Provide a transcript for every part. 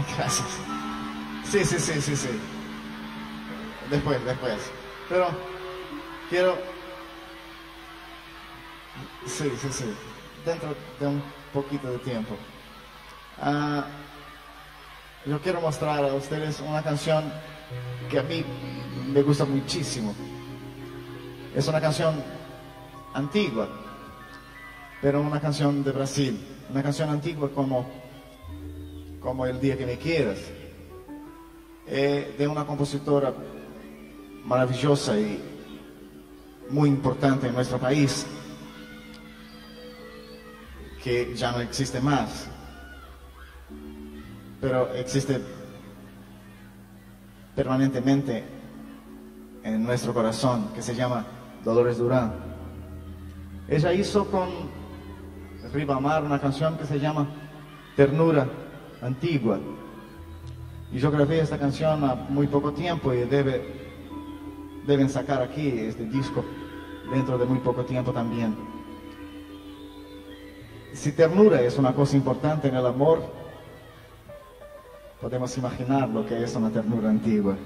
Gracias. Sí, sí, sí, sí, sí. Después. Pero quiero... Sí, sí, sí. Dentro de un poquito de tiempo. Yo quiero mostrar a ustedes una canción que a mí me gusta muchísimo. Es una canción antigua, pero una canción de Brasil. Una canción antigua como El día que me quieras. De una compositora maravillosa y muy importante en nuestro país, que ya no existe más, pero existe permanentemente en nuestro corazón, que se llama Dolores Durán. Ella hizo con Ribamar una canción que se llama Ternura Antigua, y yo grabé esta canción a muy poco tiempo y deben sacar aquí este disco dentro de muy poco tiempo también. Si ternura es una cosa importante en el amor, podemos imaginar lo que es una ternura antigua.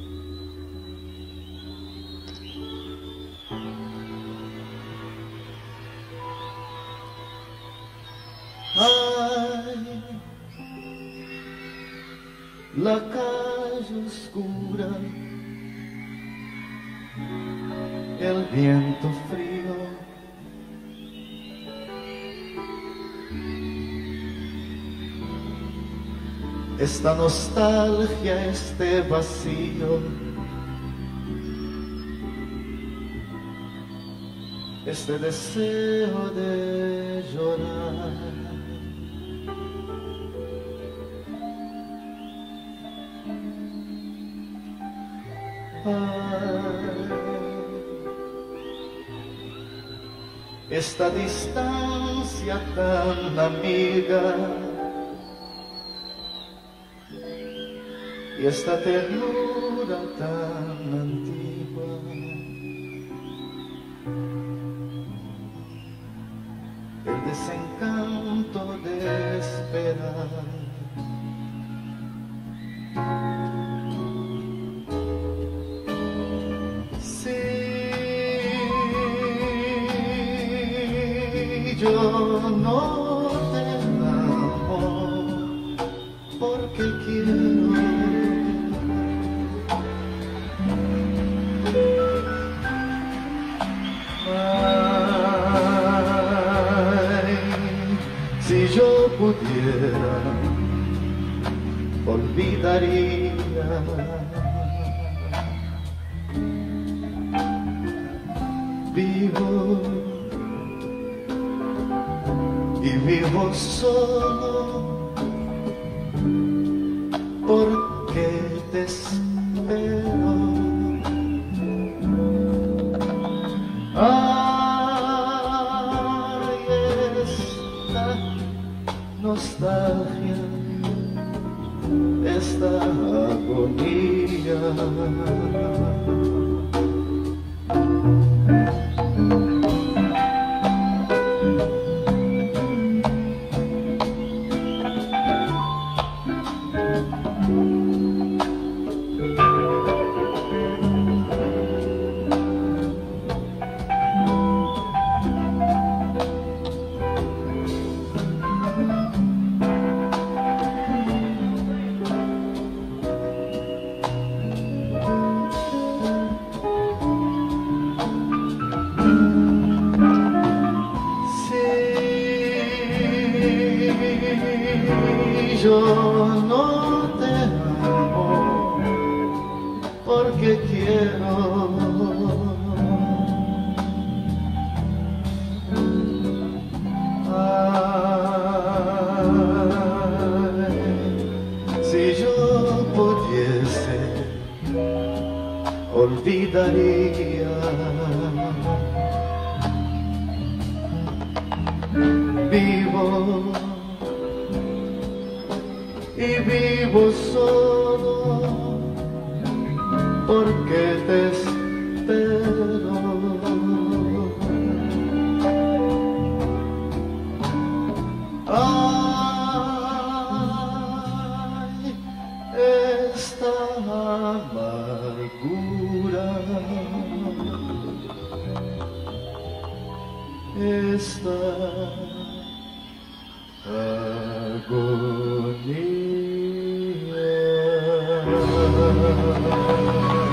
Ay, la calle oscura, el viento frío, esta nostalgia, este vacío, este deseo de llorar. Esta distancia tan amiga y esta ternura tan antigua, el desencanto de esperar. Yo no te amo porque quiero. Ay, si yo pudiera, olvidaría vivo. Y vivo solo porque te espero. Ay, esta nostalgia, esta agonía. Yo no te amo porque quiero. Ay, si yo pudiese, olvidaría vivo. Y vivo solo porque te espero. Ay, amargura, esta agonía.